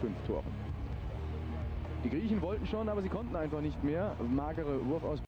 5 Toren. Die Griechen wollten schon, aber sie konnten einfach nicht mehr. Magere Wurfaus